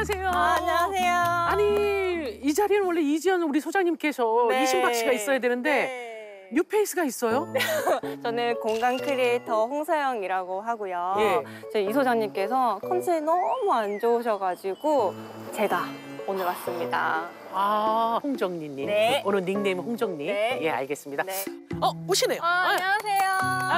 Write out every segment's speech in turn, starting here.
안녕하세요. 안녕하세요. 아니, 이 자리는 원래 이지연 우리 소장님께서 네. 이신박 씨가 있어야 되는데 네. 뉴페이스가 있어요? 저는 공간 크리에이터 홍서영이라고 하고요. 예. 저희 이 소장님께서 컨디션이 너무 안 좋으셔가지고 제가 오늘 왔습니다. 아, 홍정리님. 네. 오늘 닉네임 홍정리. 네. 예, 알겠습니다. 네. 오시네요. 안녕하세요.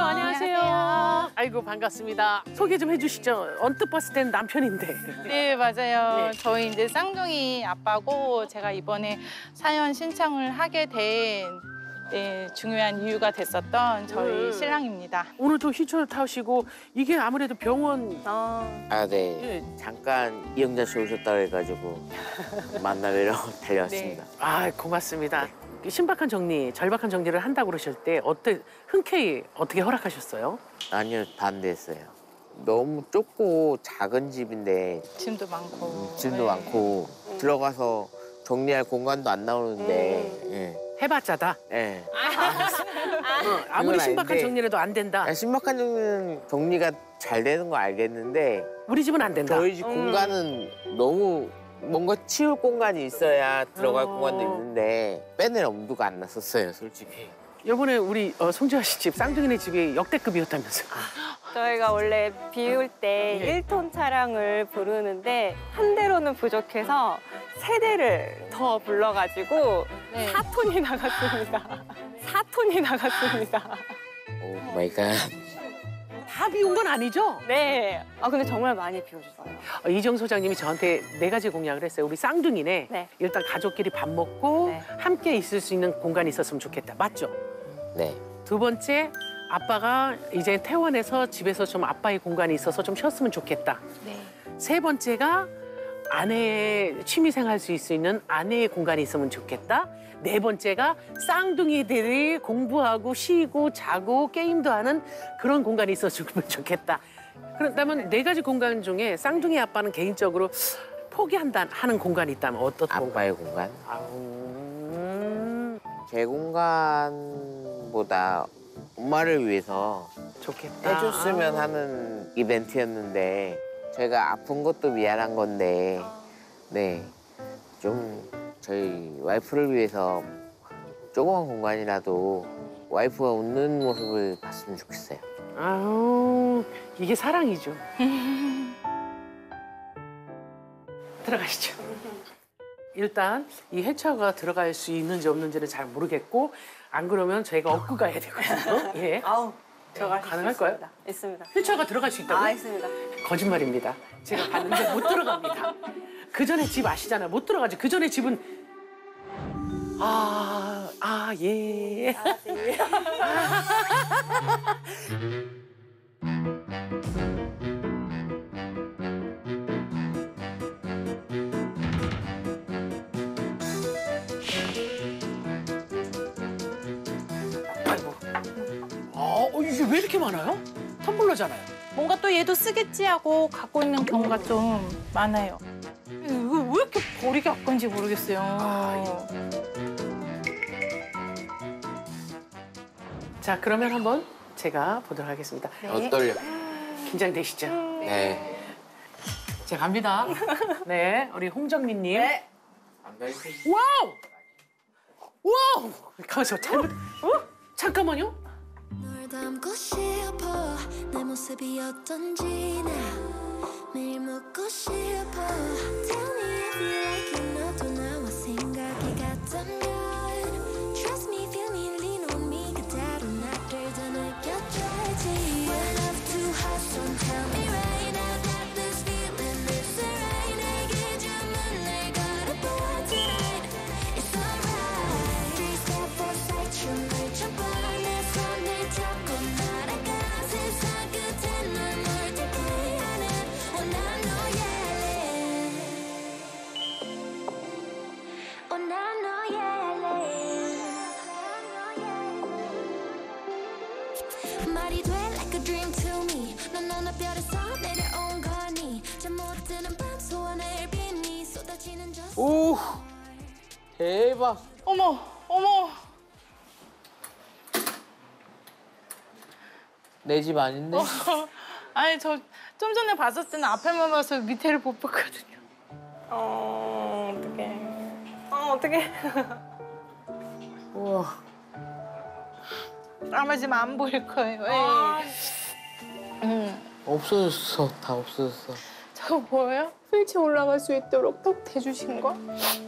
안녕하세요. 아이고, 반갑습니다. 소개 좀 해주시죠. 언뜻 봤을 땐 남편인데. 네, 맞아요. 네. 저희 이제 쌍둥이 아빠고 제가 이번에 사연 신청을 하게 된 중요한 이유가 됐었던 저희 신랑입니다. 오늘도 휘철 타시고 이게 아무래도 병원. 네. 예. 잠깐 이영자 씨 오셨다 해가지고 만나뵈러 달려왔습니다. 아, 고맙습니다. 신박한 정리, 절박한 정리를 한다고 그러실 때 흔쾌히 어떻게 허락하셨어요? 아니요, 반대했어요. 너무 좁고 작은 집인데 짐도 많고. 짐도 네. 많고 들어가서 정리할 공간도 안 나오는데 해봤자다. 예. 아무리 그건 신박한 아닌데. 정리라도 안 된다. 신박한 정리는 정리가 잘 되는 거 알겠는데 우리 집은 안 된다. 저희 집 공간은 너무 뭔가 치울 공간이 있어야 들어갈 공간도 있는데 빼낼 엄두가 안 났었어요, 솔직히. 이번에 우리 송지아 씨 집, 쌍둥이네 집이 역대급이었다면서요. 저희가 원래 비울 때 예. 1톤 차량을 부르는데 한 대로는 부족해서 3대를 더 불러가지고 네. 4톤이 나갔습니다. 4톤이 나갔습니다. 오 마이 갓. 다 비운 건 아니죠? 네. 근데 정말 많이 비워주세요. 이정 소장님이 저한테 4가지 공약을 했어요. 우리 쌍둥이네. 네. 일단 가족끼리 밥 먹고 네. 함께 있을 수 있는 공간이 있었으면 좋겠다. 맞죠? 네. 두 번째, 아빠가 이제 퇴원해서 집에서 좀 아빠의 공간이 있어서 좀 쉬었으면 좋겠다. 네. 세 번째가 아내의 취미생활 할 수 있는 아내의 공간이 있으면 좋겠다. 네 번째가 쌍둥이들이 공부하고 쉬고 자고 게임도 하는 그런 공간이 있었으면 좋겠다. 그렇다면 4가지 공간 중에 쌍둥이 아빠는 개인적으로 포기한다 하는 공간이 있다면 어떤 공간? 아빠의 공간? 제 공간보다 엄마를 위해서 좋겠다. 해줬으면 하는 이벤트였는데 제가 아픈 것도 미안한 건데 좀 저희 와이프를 위해서 조그만 공간이라도 와이프가 웃는 모습을 봤으면 좋겠어요. 아우, 이게 사랑이죠. 들어가시죠. 일단 이 해처가 들어갈 수 있는지 없는지는 잘 모르겠고 안 그러면 저희가 업고 가야 되거든요. 예. 들어갈 수 가능할까요? 있습니다. 있습니다. 해처가 들어갈 수 있다고요? 있습니다. 거짓말입니다. 제가 봤는데 못 들어갑니다. 그 전에 집 아시잖아요. 못 들어가죠. 그 전에 집은 예. 아이고. 이게 왜 이렇게 많아요? 텀블러잖아요. 뭔가 또 얘도 쓰겠지 하고 갖고 있는 경우가 좀 많아요. 이거 왜 이렇게 버리기 아까운지 모르겠어요. 자, 그러면 한번 제가 보도록 하겠습니다. 떨려. 긴장되시죠? 네. 자, 갑니다. 네, 우리 홍정민님. 네. 와우! 와우! 가만있어, 잠깐만요. 널 닮고 싶어 내 모습이 어떤지 나 매일 묻고 싶어 Tell me if you like it 너도 나와 생각이 같다면 Trust me, feel me, lean on me 그대로 나를 더 느껴줘야지 When love too hot, so tell me right I got this feeling, it's alright 내게 주문 날 걸어봐 tonight It's alright Three step, four sight 춤을 춰봐 내 손을 잡고 날아가 세상 끝에 널 multiply하는 난 너의 난 너의 말이 돼 like a dream to me 넌 어느 별에서 내려온 거니 잠 못 드는 밤 소원을 비니 쏟아지는 저 오 대박. 어머. 내 집 아닌데? 아니 저 좀 전에 봤을 때는 앞에만 봐서 밑에를 못 봤거든요. 어떡해. 어떡해. 우와. 아마 지금 안 보일 거예요. 없어졌어. 다 없어졌어. 저거 보여요? 휠체어 올라갈 수 있도록 톡 대주신 거?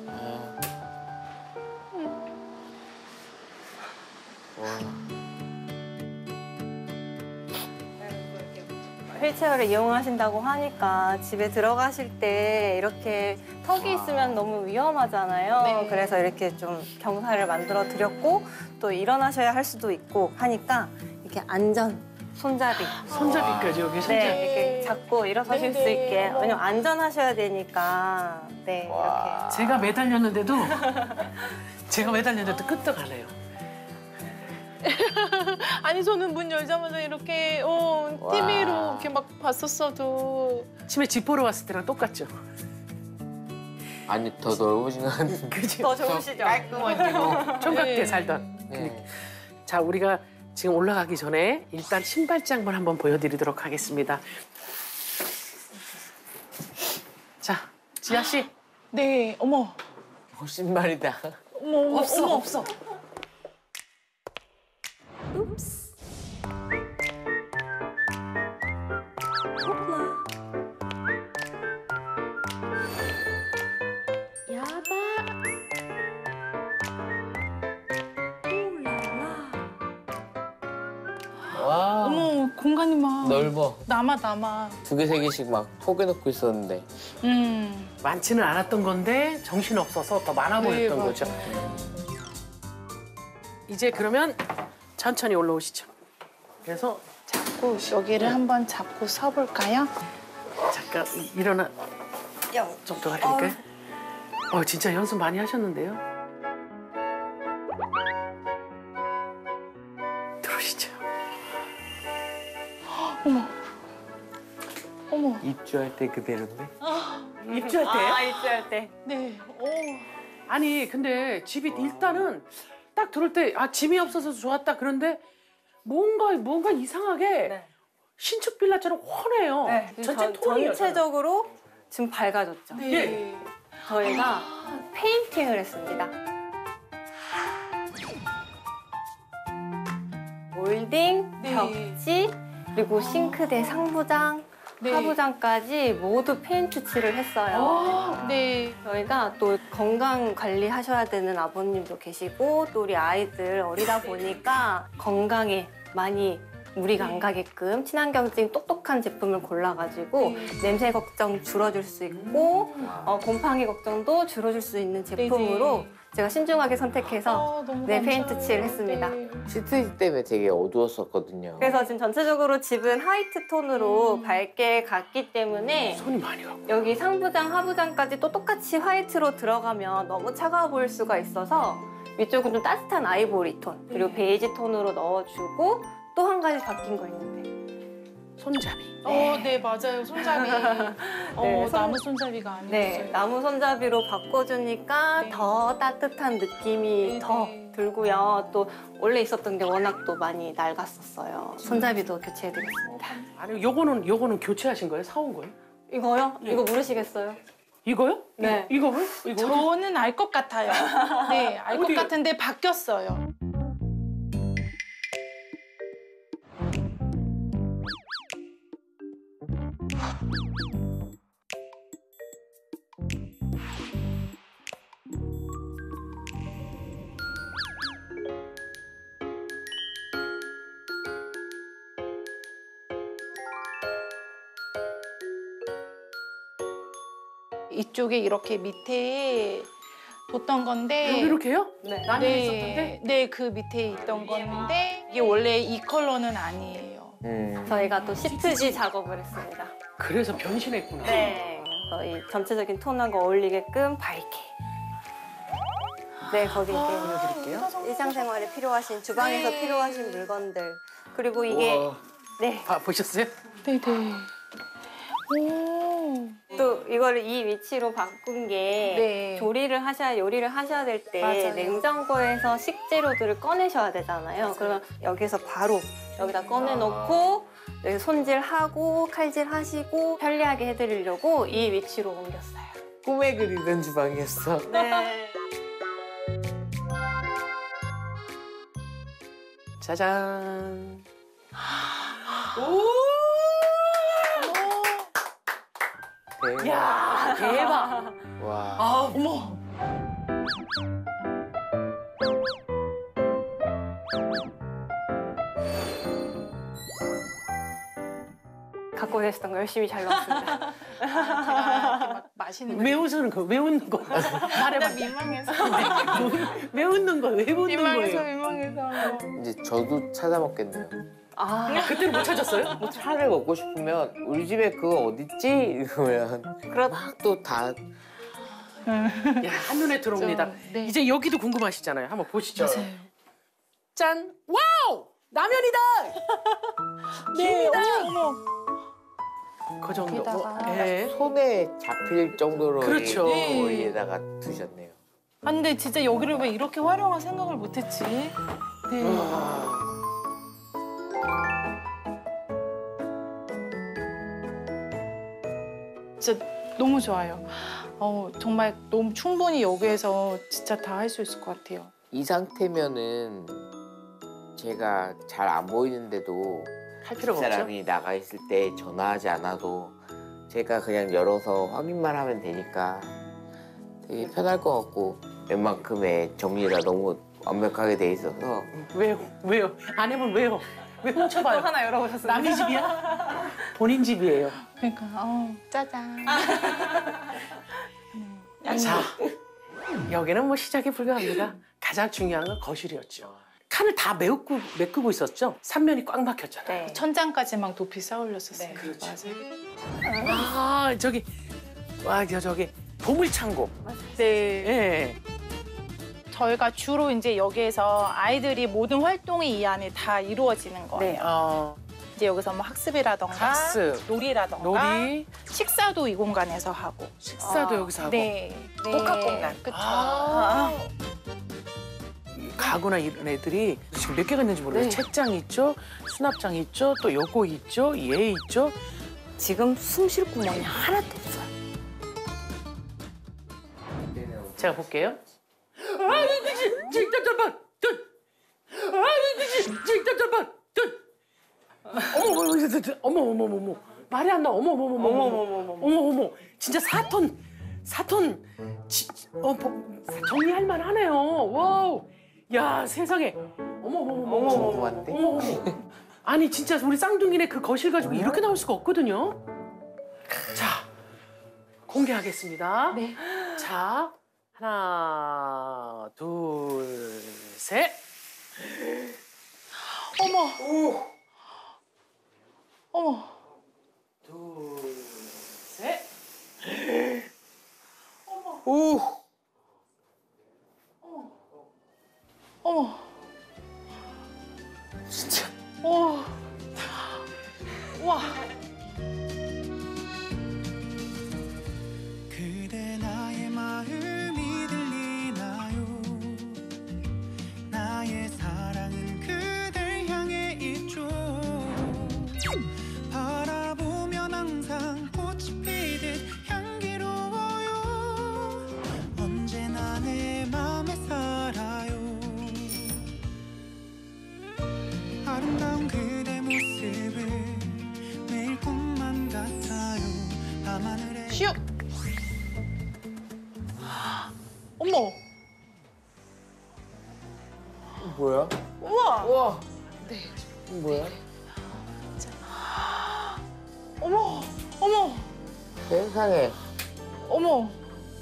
휠체어를 이용하신다고 하니까 집에 들어가실 때 이렇게 턱이 있으면 너무 위험하잖아요. 네. 그래서 이렇게 좀 경사를 만들어 드렸고 또 일어나셔야 할 수도 있고 하니까 이렇게 안전 손잡이 손잡이까지 여기 손잡이. 네, 이렇게 잡고 일어서실 수 있게. 왜냐면 안전하셔야 되니까. 네, 이렇게. 제가 매달렸는데도 제가 매달렸는데도 끄떡하네요. 아니 저는 문 열자마자 이렇게 TV로 이렇게 막 봤었어도 집에 집 보러 왔을 때랑 똑같죠? 아니 더 넓어진 것 같은데. 그지? 더 좋으시죠? 깔끔하지고. 총각때 네. 살던. 네. 자, 우리가 지금 올라가기 전에 일단 신발장만 한번 보여드리도록 하겠습니다. 자, 지아 씨. 네, 어머, 신발이다. 어머, 없어, 어머. 없어. 와. 어머, 공간이 막 넓어. 남아. 2개, 3개씩 막 포개놓고 있었는데. 많지는 않았던 건데 정신없어서 더 많아 보였던 맞아요. 거죠. 이제 그러면 천천히 올라오시죠. 그래서 잡고 여기를 한번 잡고 서볼까요? 잠깐 일어나 정도 하니까. 진짜 연습 많이 하셨는데요. 들어오시죠. 어머, 입주할 때 그대로인데? 입주할 때요? 입주할 때. 네, 아니 근데 집이 일단은 딱 들어올 때 짐이 없어서 좋았다 그런데 뭔가 이상하게 네. 신축 빌라처럼 훤해요. 전체 톤이 전체적으로 지금 밝아졌죠. 네. 예. 저희가 페인팅을 했습니다. 몰딩, 네. 벽지, 그리고 싱크대 상부장, 네. 하부장까지 모두 페인트 칠을 했어요. 네. 저희가 또 건강 관리하셔야 되는 아버님도 계시고 또 우리 아이들 어리다 보니까 건강에 많이 무리가 안 가게끔 친환경적인 똑똑한 제품을 골라가지고 냄새 걱정 줄여줄 수 있고 곰팡이 걱정도 줄여줄 수 있는 제품으로 제가 신중하게 선택해서 너무 네, 감사해요. 페인트 칠을 했습니다. 네. 시트지 때문에 되게 어두웠었거든요. 그래서 지금 전체적으로 집은 화이트 톤으로 밝게 갔기 때문에 손이 많이 가고. 여기 상부장, 하부장까지 또 똑같이 화이트로 들어가면 너무 차가워 보일 수가 있어서 위쪽은 좀 따뜻한 아이보리 톤 그리고 베이지 톤으로 넣어주고 또 한 가지 바뀐 거 있는데 손잡이. 네, 맞아요. 손잡이. 네, 나무 손잡이가 아니었어요. 네, 나무 손잡이로 바꿔주니까 네. 더 따뜻한 느낌이 네, 더 네. 들고요. 또 원래 있었던 게 워낙 또 많이 낡았었어요. 손잡이도 교체해드렸습니다. 아니 요거는 교체하신 거예요? 사온 거예요? 이거요? 네. 이거 모르시겠어요? 이거요? 네. 이거 왜? 이거 저는 알 것 같아요. 네, 알 것 어디? 같은데 바뀌었어요. 이쪽에 이렇게 밑에 뒀던 건데 여기 이렇게요? 네. 남이 있었던데? 네, 그 밑에 있던 건데 이게 원래 이 컬러는 아니에요. 저희가 또 시트지 작업을 했습니다. 그래서 변신했구나. 네. 저희 전체적인 톤하고 어울리게끔 밝게. 네, 거기 이제 보여드릴게요. 일상생활에 필요하신 주방에서 네. 필요하신 물건들 그리고 이게 우와. 네. 보셨어요? 네네. 오. 또 이거를 이 위치로 바꾼 게 네. 조리를 하셔야 요리를 하셔야 될 때 맞아요. 냉장고에서 식재료들을 꺼내셔야 되잖아요. 그러면 여기서 바로 여기다 꺼내놓고 여기 손질하고 칼질하시고 편리하게 해드리려고 이 위치로 옮겼어요. 꿈에 그리던 주방이었어. 네. 짜잔. 대박. 야, 대박. 와. 아, 어머. 갖고 계셨던 거 열심히 잘 넣었습니다. 제가 이렇게 막 맛있는 거 왜 웃는 거? 왜 웃는 거? 말해봐. 민망해서 왜 웃는 거야? 왜 웃는 거예요? 민망해서 이제 저도 찾아 먹겠네요. 아, 그때는 못 찾았어요? 차를 먹고 싶으면 우리 집에 그거 어딨지? 이러면 막 또 다 야, 한눈에 들어옵니다. 좀, 네. 이제 여기도 궁금하시잖아요. 한번 보시죠. 맞아요. 짠! 와우! 라면이다! 네, 김이다! 어머. 그 정도. 여기다가. 예. 손에 잡힐 정도로 그렇죠. 네. 거리에다가 두셨네요. 아, 근데 진짜 여기를 왜 이렇게 활용할 생각을 못했지? 네. 진짜 너무 좋아요. 정말 너무 충분히 여기에서 진짜 다 할 수 있을 것 같아요. 이 상태면은 제가 잘 안 보이는데도 할 필요가 없죠? 사람이 나가 있을 때 전화하지 않아도 제가 그냥 열어서 확인만 하면 되니까 되게 편할 것 같고 웬만큼의 정리가 너무 완벽하게 돼 있어서 왜요? 왜요? 안 해면 왜요? 왜 훔쳐봐요? 하나 열어보셨습니다. 남의 집이야? 본인 집이에요. 그러니까 짜잔. 자, 여기는 뭐 시작에 불과합니다. 가장 중요한 건 거실이었죠. 칸을 다 메꾸고 있었죠? 삼면이 꽉 막혔잖아요. 네. 천장까지 막 높이 쌓아 올렸었어요. 네, 그렇죠. 맞아요. 아, 저기 보물창고. 네. 예. 저희가 주로 이제 여기에서 아이들이 모든 활동이 이 안에 다 이루어지는 거예요. 네. 이제 여기서 뭐 학습이라던가 학습, 놀이라던가 놀이, 식사도 이 공간에서 하고. 식사도 여기서 하고. 네. 복합 공간. 그쵸. 아. 가구나 이런 애들이 지금 몇 개가 있는지 모르겠어요. 네. 책장 있죠, 수납장 있죠, 또 요거 있죠, 얘 있죠. 지금 숨 쉴 구멍이 하나도 없어요. 제가 볼게요. 아이 그치, 잠깐만, 아이 그치, 잠깐만, 어머, 말이 안 나. 어머, 진짜 4톤, 정리할 만하네요. 와우, 야 세상에, 어머. 궁금한데? 아니 진짜 우리 쌍둥이네 그 거실 가지고 이렇게 나올 수가 없거든요. 자, 공개하겠습니다. 네. 자, 하나, 둘, 셋. 어머. 어머. 둘, 셋. 오! 어머. 진짜 와. 와. 그대 나의 마음이 들리나요? 나의 사랑은 그댈 향해 있죠. 바라보면 항상 꽃이 피듯 향기로워요. 언제나 내 맘에 살아요. 아름다운 그대 모습을 매일 꿈만 같아요. 밤하늘에 슉. 어머. 뭐야? 우와. 우와! 네. 뭐야? 어머. 어머. 세상에. 어머.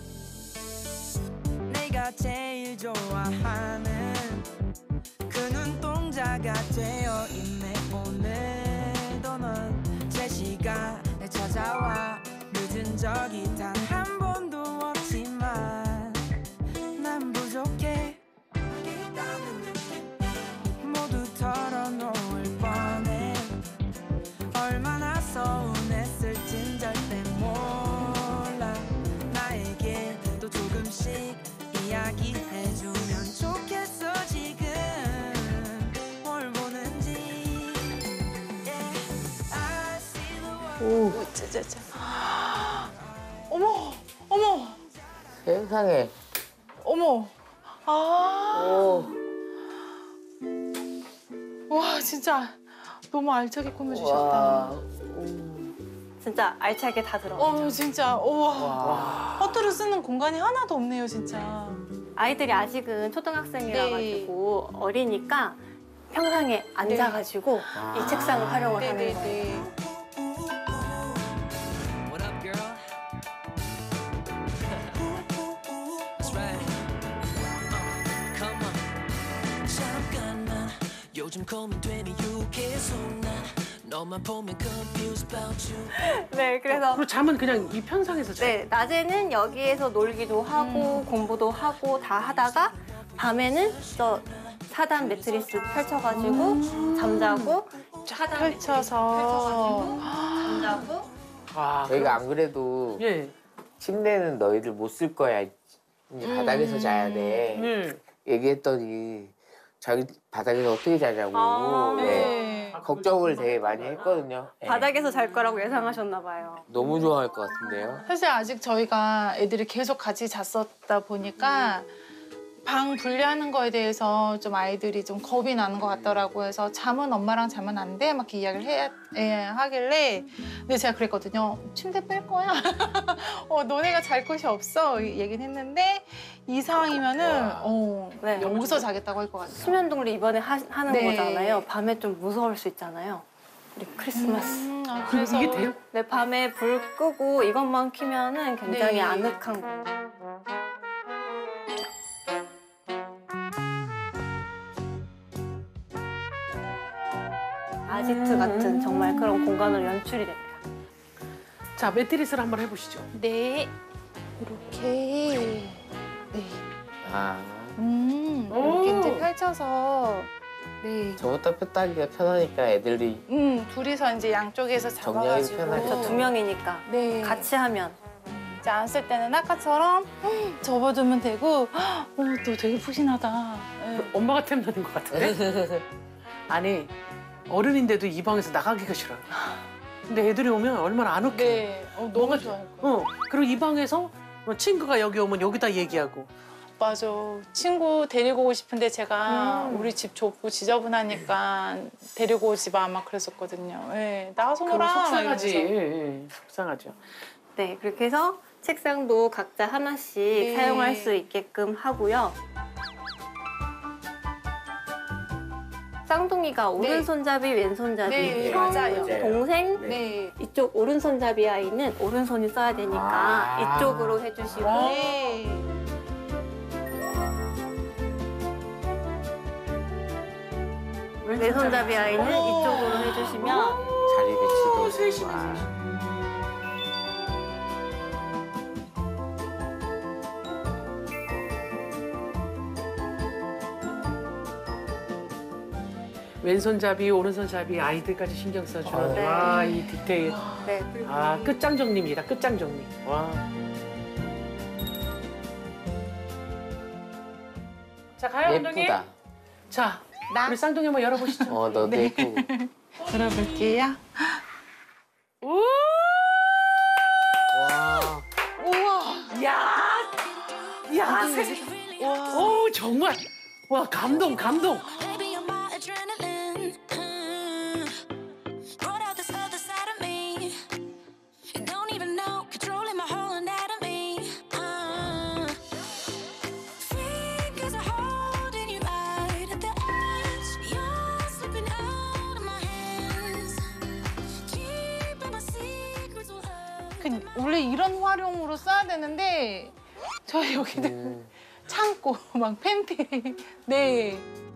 내가 제일 좋아하는 그 눈동자가 되어 있네. 오늘도 넌 제 시간에 찾아와. 늦은 적이 단 한 번도 없지만 난 부족해. 모두 털어놓을 뻔해. 얼마나 서운했을진 절대 몰라. 나에게 또 조금씩 이야기해주면 좋겠어. 지금 뭘 보는지. Yeah. I see the world. 짜자자. 어머. 어머. 어머, 세상에. 어머. 아, 오. 와 진짜 너무 알차게 꾸며주셨다. 와. 진짜 알차게 다 들어가요. 진짜 우와. 와. 허투루 쓰는 공간이 하나도 없네요, 진짜. 아이들이 아직은 초등학생이라 네. 가지고 어리니까 평상에 앉아가지고 이 책상을 활용을 하는 거예요. 네네네. What up, girl? That's right. Come on. 잠깐만. 요즘 고민되니 계속 난 너만 보면 confused about you. 네, 그래서 그리고 잠은 그냥 이 편상에서 자. 네, 낮에는 여기에서 놀기도 하고 공부도 하고 다 하다가 밤에는 저 4단 매트리스 펼쳐가지고 잠자고 쫙 펼쳐서. 잠자고 와, 저희가 안 그래도 예. 침대는 너희들 못 쓸 거야. 이제 바닥에서 자야 돼. 얘기했더니 자기 바닥에서 어떻게 자냐고. 아, 네. 네. 걱정을 되게 많이 했거든요. 네. 바닥에서 잘 거라고 예상하셨나 봐요. 너무 좋아할 것 같은데요. 사실 아직 저희가 애들이 계속 같이 잤었다 보니까 방 분리하는 거에 대해서 좀 아이들이 좀 겁이 나는 것 같더라고 해서 잠은 엄마랑 자면 안 돼? 막 이렇게 이야기를 하길래 근데 제가 그랬거든요. 침대 뺄 거야? 너네가 잘 곳이 없어? 얘기는 했는데 이 상황이면은 네. 여기서 자겠다고 할 것 같아요. 수면 동리 이번에 하는 네. 거잖아요. 밤에 좀 무서울 수 있잖아요. 우리 크리스마스. 그래서 이게 돼요? 네, 밤에 불 끄고 이것만 켜면은 굉장히 네. 아늑한 거. 아지트 같은 정말 그런 공간으로 연출이 됩니다. 자, 매트리스를 한번 해보시죠. 네 이렇게 네 아, 이렇게 이제 펼쳐서 네 저것도 폈다 하기가 편하니까 애들이 둘이서 이제 양쪽에서 정리하기 잡아가지고 편하죠. 저 두 명이니까 네 같이 하면 이제 안 쓸 때는 아까처럼 접어두면 되고 또 되게 푸신하다. 네. 엄마가 템나는 것 같은데? 아니, 어른인데도 이 방에서 나가기가 싫어요. 근데 애들이 오면 얼마나 안 웃겨. 네, 너무 좋아요. 그리고 이 방에서 친구가 여기 오면 여기다 얘기하고. 맞아. 친구 데리고 오고 싶은데 제가 우리 집 좁고 지저분하니까 데리고 오지 마 막 그랬었거든요. 네, 나가서 그럼 놀아. 속상하지. 이러면서. 예, 속상하죠. 네, 그렇게 해서 책상도 각자 하나씩 네. 사용할 수 있게끔 하고요. 쌍둥이가 오른손잡이, 왼손잡이, 네, 형, 맞아요. 동생, 네. 이쪽 오른손잡이 아이는 오른손이 써야 되니까 아. 이쪽으로 해주시고 네. 왼손잡이 아이는 이쪽으로 해주시면 자리 배치도. 셋이 와. 왼손잡이, 오른손잡이 아이들까지 신경 써주는 네. 와, 이 디테일. 네, 아, 끝장 정리입니다. 끝장 정리. 와. 자, 가요, 감독님. 예쁘다. 자, 우리 쌍둥이 한번 열어보시죠. 너도 예쁘고. 들어볼게요. 우! 와. 우와. 야, 오, 정말. 와, 감동, 감동. Baby, you're my adrenaline. Brought out this other side of me. You don't even know, controlling my whole anatomy. Fingers are holding you right at the edge. You're slipping out of my hands. Keeping my secrets will hurt. 원래 이런 활용으로 써야 되는데 저희 여기는 창고 막 팬티 네